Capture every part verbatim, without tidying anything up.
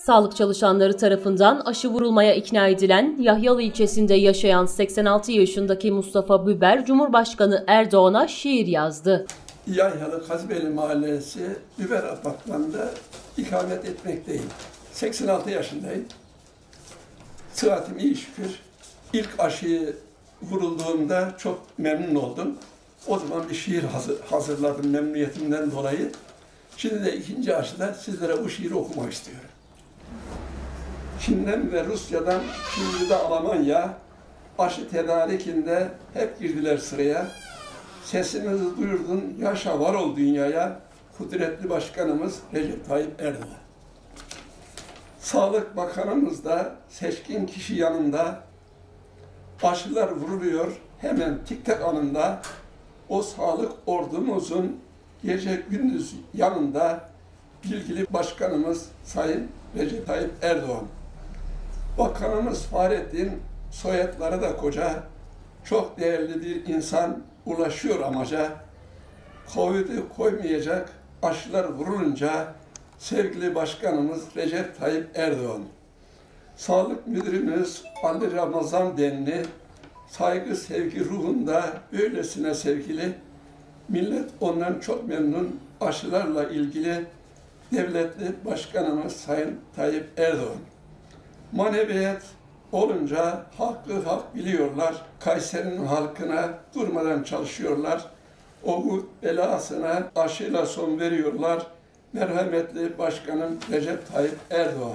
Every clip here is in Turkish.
Sağlık çalışanları tarafından aşı vurulmaya ikna edilen Yahyalı ilçesinde yaşayan seksen altı yaşındaki Mustafa Biber, Cumhurbaşkanı Erdoğan'a şiir yazdı. Yahyalı Kazbeli Mahallesi Biber Apartmanı'nda ikamet etmekteyim. seksen altı yaşındayım. Sıhhatim iyi şükür. İlk aşıyı vurulduğumda çok memnun oldum. O zaman bir şiir hazırladım memnuniyetimden dolayı. Şimdi de ikinci aşıda sizlere bu şiiri okumak istiyorum. Çin'den ve Rusya'dan, şimdi de Almanya, aşı tedarikinde hep girdiler sıraya. Sesimizi duyurdun, yaşa var ol dünyaya, kudretli başkanımız Recep Tayyip Erdoğan. Sağlık Bakanımız da seçkin kişi yanında, aşılar vuruluyor hemen tik tak anında. O sağlık ordumuzun gece gündüz yanında bilgili başkanımız Sayın Recep Tayyip Erdoğan. Bakanımız Fahrettin, soyadları da koca, çok değerli bir insan, ulaşıyor amaca. Covid'i koymayacak aşılar vurulunca sevgili başkanımız Recep Tayyip Erdoğan. Sağlık Müdürümüz Ali Ramazan Denli, saygı sevgi ruhunda öylesine sevgili, millet ondan çok memnun, aşılarla ilgili devletli başkanımız Sayın Tayyip Erdoğan. Maneviyat olunca hakkı hak biliyorlar, Kayseri'nin halkına durmadan çalışıyorlar, o belasına aşıyla son veriyorlar, merhametli başkanım Recep Tayyip Erdoğan.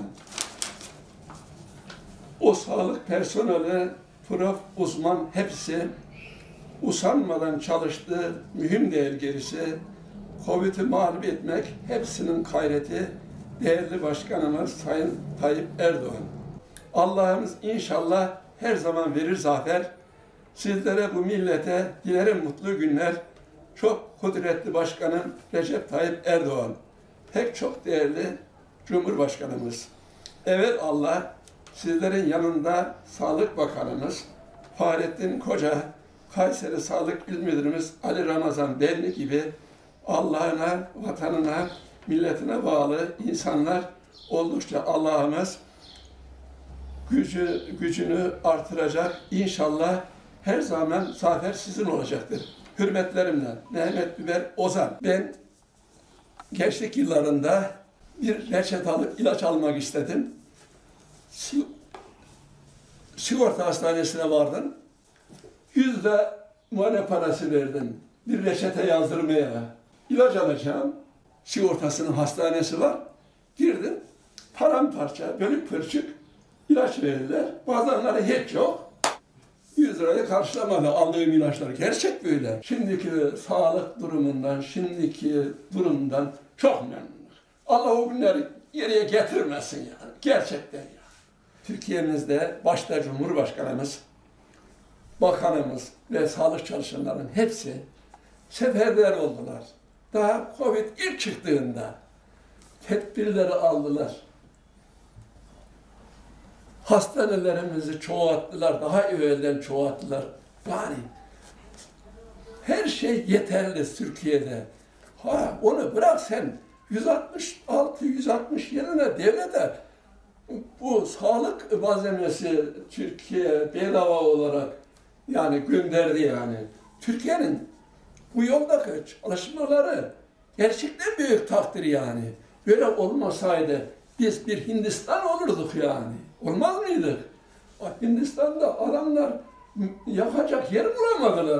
O sağlık personeli, prof, uzman hepsi usanmadan çalıştı, mühim değil gerisi. Covid'i mağlup etmek hepsinin gayreti, değerli başkanımız Sayın Tayyip Erdoğan. Allah'ımız inşallah her zaman verir zafer. Sizlere, bu millete dilerim mutlu günler. Çok kudretli başkanım Recep Tayyip Erdoğan. Pek çok değerli Cumhurbaşkanımız. Evet Allah, sizlerin yanında Sağlık Bakanımız Fahrettin Koca, Kayseri Sağlık İl Müdürümüz Ali Ramazan Denli gibi Allah'ına, vatanına, milletine bağlı insanlar oldukça Allah'ımız gücü, gücünü artıracak. İnşallah her zaman zafer sizin olacaktır. Hürmetlerimle Mehmet Biber Ozan. Ben gençlik yıllarında bir reçete alıp ilaç almak istedim. Sigorta hastanesine vardım. Yüz lira muayene parası verdim. Bir reçete yazdırmaya. İlaç alacağım. Sigortasının hastanesi var. Girdim. Paramparça, bölük pırçık ilaç verirler. Bazıları hiç yok. yüz lirayı karşılamadı aldığım ilaçlar. Gerçek böyle. Şimdiki sağlık durumundan, şimdiki durumdan çok memnunum. Allah o günleri geriye getirmesin yani. Gerçekten ya. Türkiye'mizde başta Cumhurbaşkanımız, bakanımız ve sağlık çalışanlarının hepsi seferber oldular. Daha Covid ilk çıktığında tedbirleri aldılar. Hastanelerimizi çoğalttılar, daha evvelden çoğalttılar. Yani her şey yeterli Türkiye'de. Ha onu bırak sen yüz altmış altı yüz altmış yerine devlete bu sağlık malzemesi Türkiye bedava olarak yani gönderdi yani. Türkiye'nin bu yoldaki çalışmaları gerçekten büyük takdir yani. Böyle olmasaydı biz bir Hindistan olurduk yani. Olmaz mıydık? Hindistan'da adamlar yakacak yer bulamadılar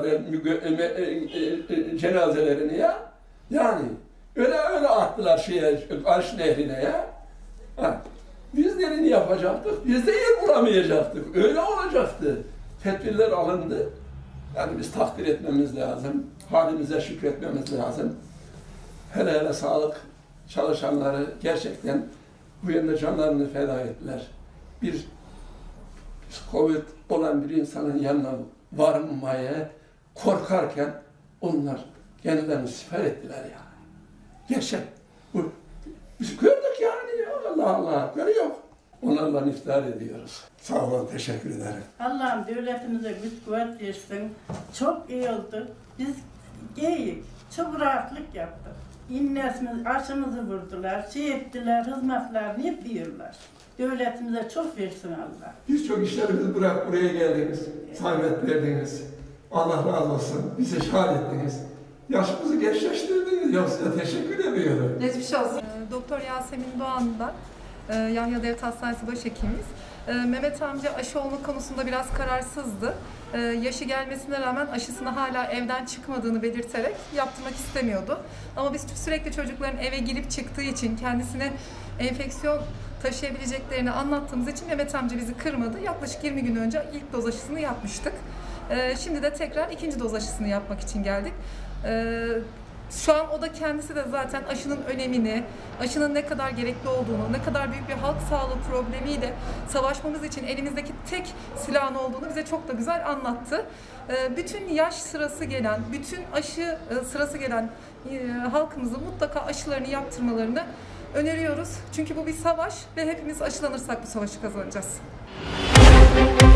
cenazelerini ya. Yani öyle öyle attılar şeye, Arş Nehri'ne ya. Ha. Bizlerini yapacaktık, biz de yer bulamayacaktık. Öyle olacaktı. Tedbirler alındı. Yani biz takdir etmemiz lazım. Halimize şükretmemiz lazım. Hele hele sağlık çalışanları gerçekten bu yönde canlarını feda ettiler. Bir Covid olan bir insanın yanına varmaya korkarken onlar kendilerini siper ettiler yani. Gerçek. Bu, biz gördük yani ya. Allah Allah. Görüyor. Onlarla iftihar ediyoruz. Sağ olun, teşekkür ederim. Allah'ım devletimize güç kuvvet versin. Çok iyi oldu. Biz iyiyiz. Çok rahatlık yaptık. İnnesimiz, aşımızı vurdular, şey ettiler, hizmetlerini yapıyorlar. Devletimize çok versin Allah. Birçok işlerimizi bırak buraya geldiniz. Zahmet verdiniz. Allah razı olsun. Bizi şahit ettiniz. Yaşımızı gençleştirdiniz. Ya size teşekkür ediyorum. Geçmiş olsun. Doktor Yasemin Doğan'dan Yahya Devlet Hastanesi başhekimiz. Mehmet amca aşı olma konusunda biraz kararsızdı. Yaşı gelmesine rağmen aşısını hala evden çıkmadığını belirterek yaptırmak istemiyordu. Ama biz sürekli çocukların eve girip çıktığı için kendisine enfeksiyon taşıyabileceklerini anlattığımız için Mehmet amca bizi kırmadı. Yaklaşık yirmi gün önce ilk doz aşısını yapmıştık. Şimdi de tekrar ikinci doz aşısını yapmak için geldik. Şu an o da kendisi de zaten aşının önemini, aşının ne kadar gerekli olduğunu, ne kadar büyük bir halk sağlığı problemiyle savaşmamız için elimizdeki tek silahın olduğunu bize çok da güzel anlattı. Bütün yaş sırası gelen, bütün aşı sırası gelen halkımızın mutlaka aşılarını yaptırmalarını öneriyoruz. Çünkü bu bir savaş ve hepimiz aşılanırsak bu savaşı kazanacağız.